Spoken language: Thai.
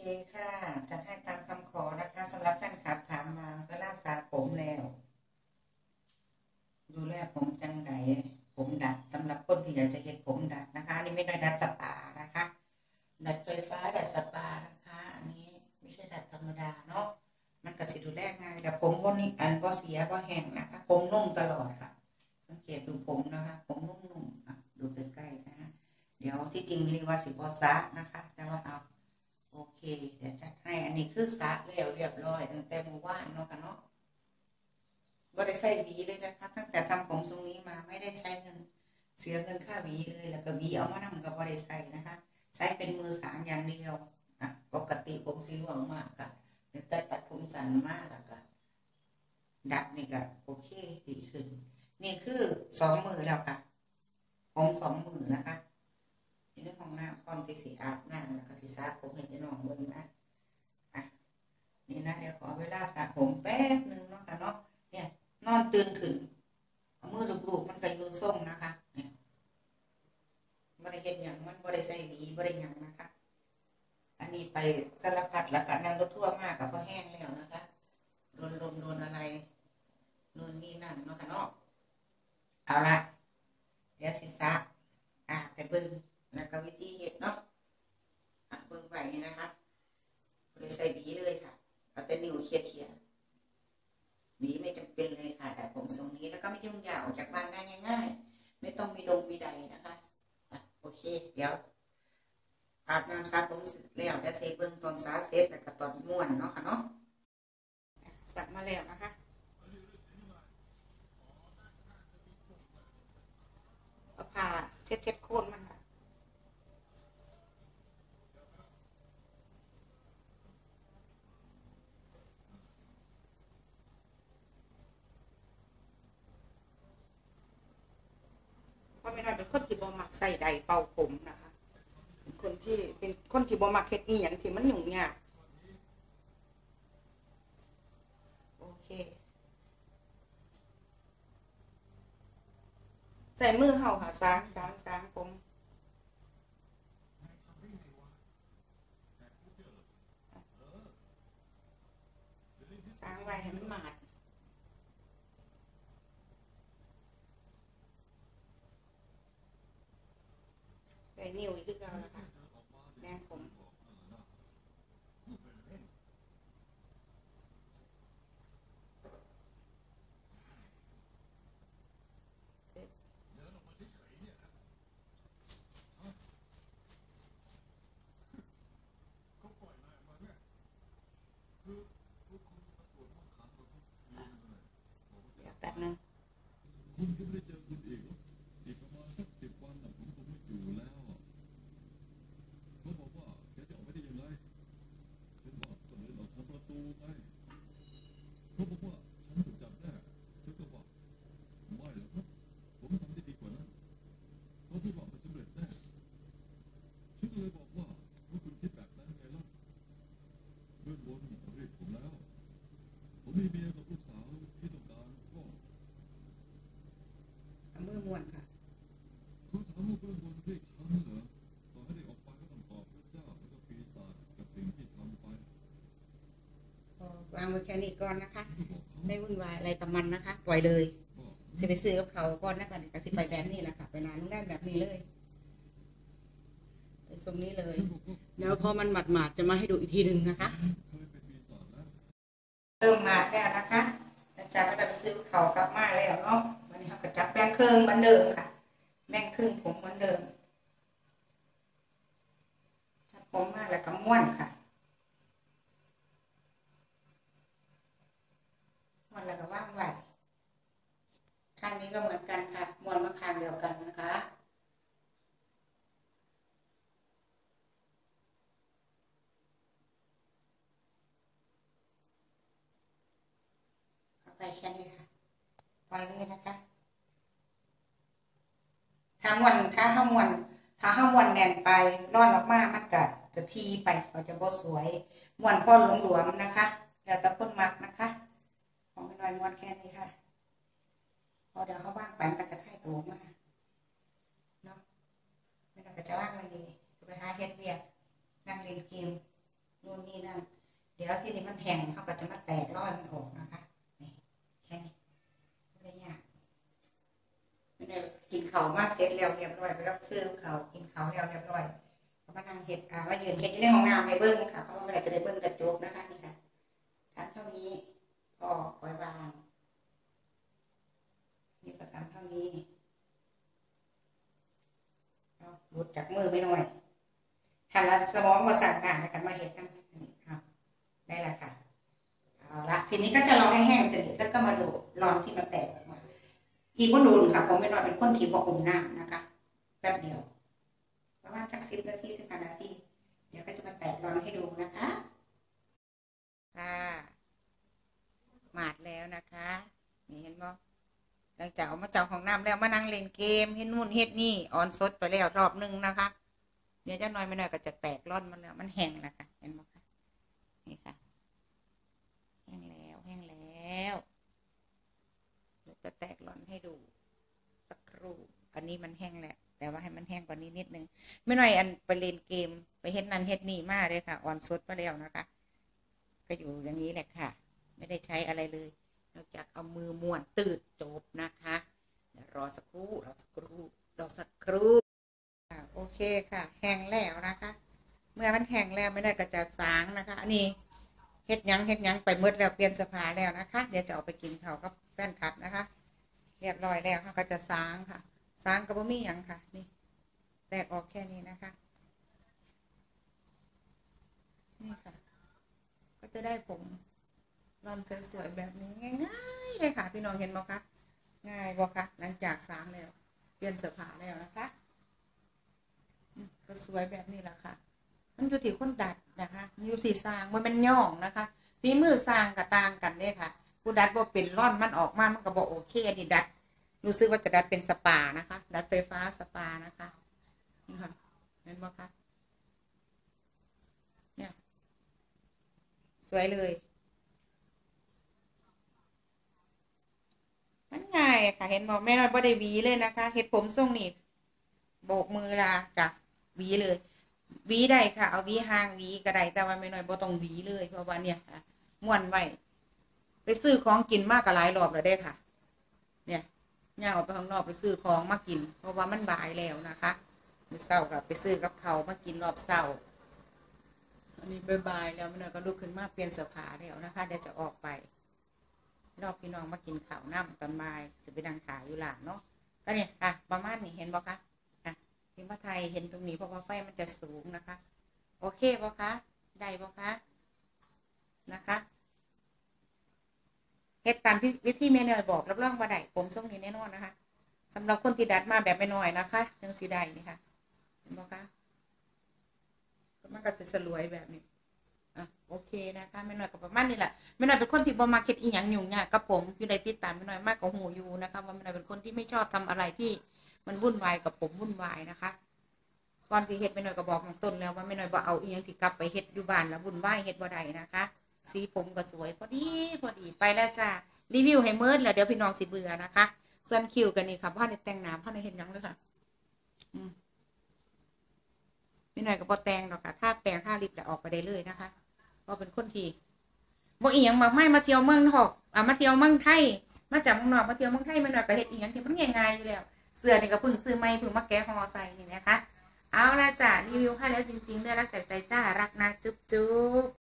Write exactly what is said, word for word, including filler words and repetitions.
ค่ะจะให้ตามคำขอนะคะสำหรับแฟนคลับถามมาเวลาสระผมแล้วดูแลผมจังไดผมดัดสำหรับคนที่อยากจะเห็นผมดัดนะคะอันนี้ไม่ได้ดัดสปานะคะดัดไฟฟ้าดัดสปานะคะอันนี้ไม่ใช่ดัดธรรมดาเนาะมันก็สิดูแลง่ายแต่ผมวันนี้อันบ่เสียบ่แห้งนะคะผมนุ่มตลอดค่ะสังเกตดูผมนะคะผมนุ่มๆอ่ะดูใกล้ๆนะคะเดี๋ยวที่จริงมีว่าสิบอซะนะคะแต่ว่าเอาโอเคเดี๋ยวจัดให้อันนี้คือสระแล้วเรียบร้อยตั้งแต่เมื่อวานเนาะค่ะเนาะบ่ได้ใส่หวีเลยนะคะตั้งแต่ทำผมทรงนี้มาไม่ได้ใช้เงินเสียเงินค่าหวีเลยแล้วก็หวีเอามานำกับบ่ได้ใส่นะคะใช้เป็นมือสางอย่างเดียวอ่ะปกติผมสีร่วงมากค่ะแต่ตัดผมสั้นมากแล้วก็ดัดนี่ก็โอเคดีขึ้นนี่คือสองมือแล้วค่ะผมสองมือนะคะอยู่ในห้องน้ำก่อนที่สิอาบน้ำแล้วก็สิสระผมให้พี่น้องเบิ่งนะอ่ะนี่นะเดี๋ยวขอเวลาสระผมแป๊บนึงเนาะค่ะเนาะเนี่ยนอนตื่นขึ้นเอามือลูบๆมันก็อยู่ทรงนะคะเนี่ยบริเฮ็ดหยังมันบริใส่หวีบริหยังนะคะอันนี้ไปสารพัดแล้วก็นั่งรถทั่วมากกับพอแห้งแล้วนะคะโดนลมโดนอะไรโดนนี่นั่นเนาะค่ะเนาะเอาละเดี๋ยวสิสระอ่ะไปเบิ่งแล้วก็วิธีเฮ็ดเนาะอ่ะเบิ่งไว้นี่นะคะบริใส่หวีเลยค่ะเอาแต่นิ้วเขี่ยๆหวีไม่จำเป็นเลยค่ะแต่ผมทรงนี้แล้วก็ไม่ยุ่งยากออกจากบ้านได้ง่ายๆไม่ต้องมีดงมีใดนะคะอ่ะโอเคเดี๋ยวอาบน้ำสระผมเสร็จแล้วเดี๋ยวเซเบิ้งตอนสระเสร็จแล้วก็ตอนม้วนเนาะค่ะเนาะสระมาแล้วนะคะเอาผ้าเช็ดเช็ดโคนมันค่ะเพราะไม่ได้เป็นคนที่บ่มักใส่ใดเป่าผมนะคะเป็นคนที่เป็นคนที่บ่มักเฮ็ดอีหยังที่มันยุ่งยากโอเคใส่มือเห่าค่ะสางสางสางผมสางไว้ให้มันหมาดใส่นิ้วอีกคือเก่าแล้วค่ะแม่ผมเสร็จเดี๋ยวแป๊บนึงคุณก็ไม่ได้เจอคุณอีกอีกประมาณสักสิบวันน่ะผมคงไม่อยู่แล้วเขาบอกว่าแกจะออกไปได้ยังไงฉันบอกก็เดินออกทางประตูไงเขาบอกว่าฉันถูกจับแน่ฉันก็บอกไม่หรอกครับผมทำได้ดีกว่านั้นเขาพูดว่าไม่สำเร็จแน่ฉันก็เลยบอกว่าว่าคุณคิดแบบนั้นไงล่ะเพื่อนวนเรียกผมแล้วผมมีเมียกับลูกสาวที่ต้องการพ่อเอามือม้วนค่ะเขาถามว่าเพื่อนวนเรียกฉันเหรอต่อให้ได้ออกไปก็ต้องตอบพระเจ้าแล้วก็ปีศาจกับสิ่งที่ทำไปวางไว้แค่นี้ก่อนนะคะไม่วุ่นวายอะไรกับมันนะคะปล่อยเลยสิไปซื้อกับเขาก่อนนะบัดนี้ก็สิไปแบบนี้แหละค่ะไปนานได้แบบนี้เลยไปทรงนี้เลยแล้วพอมันหมาดหมาดจะมาให้ดูอีกทีหนึ่งนะคะเริ่มมาแล้วนะคะจะไม่ได้ไปซื้อเขากลับมาแล้วเนาะวันนี้เขาก็จับแบ่งครึ่งเหมือนเดิมค่ะแบ่งครึ่งผมเหมือนเดิมจับผมมาแล้วก็ม้วนค่ะม้วนแล้วก็ว่างไว้ข้างนี้ก็เหมือนกันค่ะม้วนมาข้างเดียวกันนะคะเอาไปแค่นี้ค่ะปล่อยเลยนะคะถ้าม้วนถ้าห้าม้วนถ้าห้าม้วนแน่นไปร่อนออกมามันก็จะทีไปก็จะบ่สวยม้วนพ่อหลวมๆนะคะแล้วแต่คนมักนะคะของน้อยม้วนแค่นี้ค่ะพอเดี๋ยวเขาว่างไปมันก็จะไข้ตัวมากเนาะไม่ต้องก็จะว่างเลยดีไปหาเฮ็ดเวียกนั่งเล่นเกมนู่นนี่นั่นเดี๋ยวที่นี่มันแห้งเขาก็จะมาแตกร้อยมันออกนะคะนี่แค่นี้ไม่ได้ยากไม่ได้กินเขามากเสร็จแล้วเรียบร้อยไปแล้วซื้อเขากินเขาแล้วเรียบร้อยก็มานั่งเห็ดอ่ามายืนเห็ดอยู่ในห้องน้ำให้เบิ้งค่ะเพราะว่าไม่ได้จะได้เบิ้งกระจกนะคะนี่ค่ะทำเท่านี้ก็ปล่อยวางนี่ก็ทำเท่านี้เอาหลุดจากมือไปหน่อยหันละสมองมาสั่งงานในการมาเห็ดนั่นนี่ครับได้ละค่ะเอาละทีนี้ก็จะรอให้แห้งเสร็จแล้วก็มาดูรอนที่มันแตกออกมาอีกก็ดูค่ะผมไม่น้อยเป็นคนที่บอกอุ่มน้ำนะคะแป๊บเดียวประมาณสักสิบนาทีสิบห้านาทีเดี๋ยวก็จะมาแตกรอนให้ดูนะคะค่ะหมาดแล้วนะคะนี่เห็นบ่หลังจากเอามาจากของน้ำแล้วมานั่งเล่นเกมเฮ็ดนู่นเฮ็ดนี่ออนสดไปแล้วรอบนึงนะคะเดี๋ยวจะน้อยไม่น้อยก็จะแตกร่อนมันแล้วมันแห้งแล้วค่ะเห็นไหมคะนี่ค่ะแห้งแล้วแห้งแล้วเดี๋ยวจะแตกร่อนให้ดูสักครู่อันนี้มันแห้งแล้วแต่ว่าให้มันแห้งกว่านี้นิดนึงไม่น้อยอันไปเล่นเกมไปเฮ็ดนั่นเฮ็ดนี่มาเลยค่ะออนสดไปแล้วนะคะก็อยู่อย่างนี้แหละค่ะไม่ได้ใช้อะไรเลยนอกจากเอามือม้วนตืดจบนะคะเดี๋ยวรอสักครู่รอสักครู่รอสักครู่โอเคค่ะแห้งแล้วนะคะเมื่อมันแห้งแล้วไม่ได้ก็จะสางนะคะอันนี้เฮ็ดยังเฮ็ดยังไปมืดแล้วเปลี่ยนเสื้อผ้าแล้วนะคะเดี๋ยวจะเอาไปกินข้าวกับแฟนคลับนะคะเรียบร้อยแล้วค่ะก็จะสางค่ะสางก็บ่มีหยังค่ะนี่แตกออกแค่นี้นะคะนี่ค่ะก็จะได้ผมรอนสวยๆแบบนี้ง่ายๆเลยค่ะพี่น้องเห็นไหมคะง่ายบ่คะหลังจากสางแล้วเปลี่ยนเสื้อผ้าแล้วนะคะก็สวยแบบนี้แหละค่ะมันอยู่ที่คนดัดนะคะมันอยู่ที่สร้างมันเป็นย่องนะคะฝีมือสร้างกับต่างกันเนี่ยค่ะผู้ดัดบ่เป็นร่อนมันออกมามันก็บ่โอเคอันนี้ดัดรู้สึกว่าจะดัดเป็นสปานะคะดัดไฟฟ้าสปานะคะนี่ค่ะเห็นไหมคะเนี่ยสวยเลยมันง่ายค่ะเห็นบอกไม่น้อยบ่ได้หวีเลยนะคะเห็ดผมทรงนี่โบกมือลาจากหวีเลยหวีได้ค่ะเอาหวีห่างหวีก็ได้แต่ว่าไม่น้อยบ่ต้องหวีเลยเพราะว่าเนี่ยค่ะม้วนไว้ไปซื้อของกินมากกว่าหลายรอบแล้วได้ค่ะเนี่ยย่าออกไปข้างนอกไปซื้อของมากินเพราะว่ามันบ่ายแล้วนะคะมื้อเช้าก็ไปซื้อกับเขามากินรอบเช้าอันนี้บ่ายๆแล้วไม่น้อยก็ลุกขึ้นมาเปลี่ยนเสื้อผ้าแล้วนะคะเดี๋ยวจะออกไปรอบพี่น้องมากินข้าวน้ำตอนบ่ายสิไปนั่งขายอยู่หลานเนาะก็เนี่ยค่ะประมาณนี้เห็นบ่คะอ่ะที่มาไทยเห็นตรงนี้เพราะว่าไฟมันจะสูงนะคะโอเคบ่คะได้บ่คะนะคะเฮ็ดตามวิธีแม่น้อยบอกรับรองว่าได้ผมทรงนี้แน่นอนนะคะสำหรับคนที่ดัดมาแบบไม่น้อยนะคะจังสีได้นี่ค่ะเห็นบ่คะมันก็จะสลวยแบบนี้อ่ะโอเคนะคะไม่น้อยกับประมาณนี้แหละไม่น้อยเป็นคนที่บ่มาเก็ตอีหยังยุ่งยากกับผมอยู่ในติดตามไม่น้อยมากกว่าหูอยู่นะคะว่าไม่น้อยเป็นคนที่ไม่ชอบทำอะไรที่มันวุ่นวายกับผมวุ่นวายนะคะก่อนสิเฮ็ดไม่น้อยก็บอกของต้นแล้วว่าไม่น้อยบ่เอาอีหยังที่กลับไปเฮ็ดอยู่บ้านแล้ววุ่นวายเฮ็ดบ่ได้นะคะสีผมก็สวยพอดีพอดีไปแล้วจ้ารีวิวให้เมิดแล้วเดี๋ยวพี่น้องสิเบื่อนะคะส่วนคิวกันนี่ค่ะพ่อในแต่งหน้าพ่อในเฮ็ดหยังเลยค่ะอืมไม่น้อยก็บ่แต่งหรอกค่ะถ้าแปรงถ้าลิปจะออกไปได้เลยนะคะก็เป็นคนที่บ่อีหยังมากมายมาเที่ยวเมืองนอกอ่ะมาเที่ยวเมืองไทยมาจากเมืองนอกมาเที่ยวเมืองไทยไม่น้อยก็เฮ็ดอีหยังที่มันง่ายๆอยู่แล้วเสื้อนี่ก็เพิ่งซื้อใหม่เพิ่งมาแกะห่อใส่นี่นะคะเอาละจ้ะรีวิวให้แล้วจริงๆด้วยรักจากใจจ้ารักนะจุ๊บจุ๊บ